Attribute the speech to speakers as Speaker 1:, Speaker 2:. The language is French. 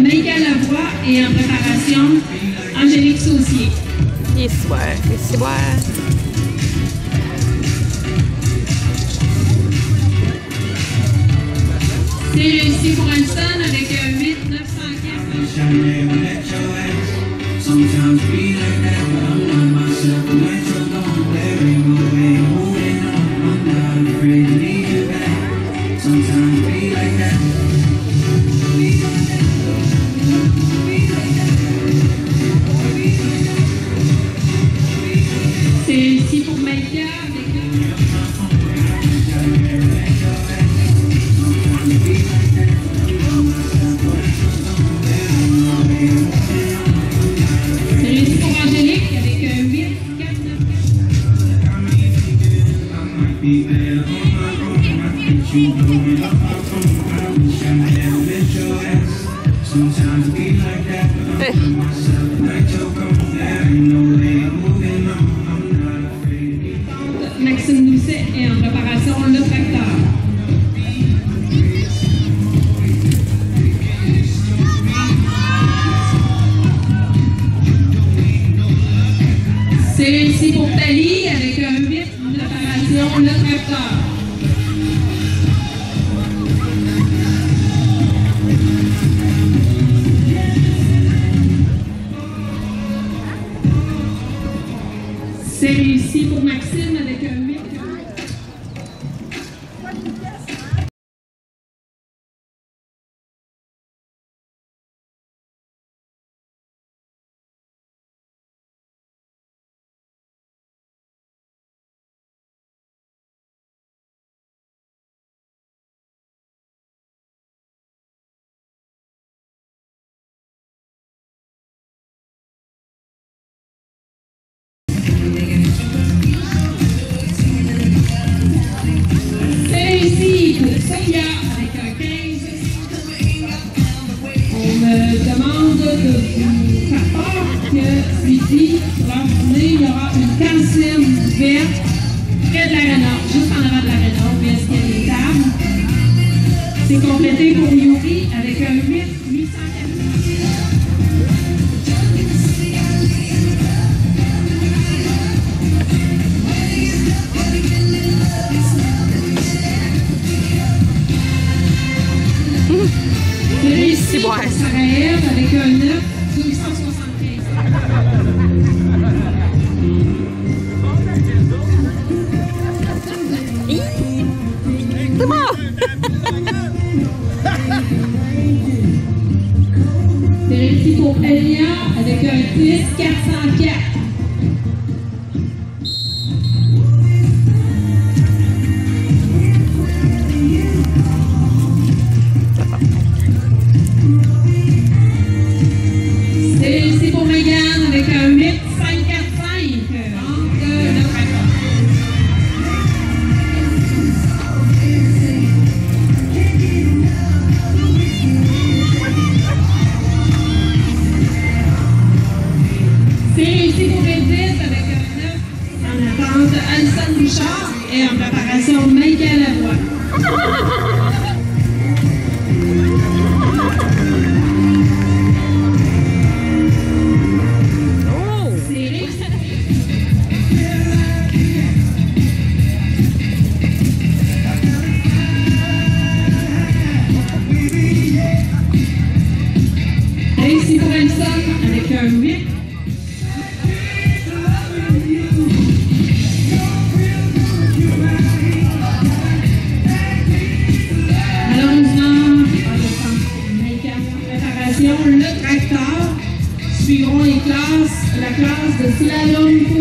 Speaker 1: Maïka Lavoie et en préparation, Angélique Saucier.
Speaker 2: Histoire.
Speaker 1: C'est réussi pour Alson avec 8 904.
Speaker 3: Sometimes be like that, but I'm not myself. When you're gone, there ain't no way I'm moving on. I'm not afraid to need you back. Sometimes be like that.
Speaker 1: C'est réussi pour Maïka avec c'est réussi pour Angélique avec 8 4
Speaker 3: Sometimes be like that, but I'm not myself. Like you're gone, there ain't no way I'm moving on. I'm not afraid.
Speaker 1: 9. Maxime Doucet est en préparation, le tracteur. C'est réussi pour Tali avec un 8 de préparation, le tracteur. C'est réussi pour Maxime avec un 8. Demande de vous faire part que midi, pour leur journée, il y aura une cantine verte près de l'aréna, juste en avant de l'aréna, où est-ce qu'il y a des tables. C'est complété pour Yuri avec un 8 840. C'est réussi pour Sarajev avec un 9 275.
Speaker 2: C'est bon!
Speaker 1: C'est réussi pour Elia avec un 10 404. C'est réussi pour Megan avec un 8 545 entre le tracteur. C'est réussi pour Edith avec un 9 en attente Alison Bouchard et en préparation Maïka Lavoie. C'est réussi. Réussi pour Alison avec un 8. Le tracteur suivront la classe de slalom